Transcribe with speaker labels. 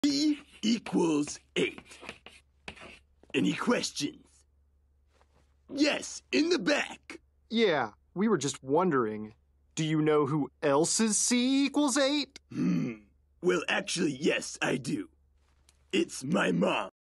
Speaker 1: C equals 8. Any questions? Yes, in the back.
Speaker 2: Yeah, we were just wondering. Do you know who else's C equals 8?
Speaker 1: Well, actually, yes, I do. It's my mom.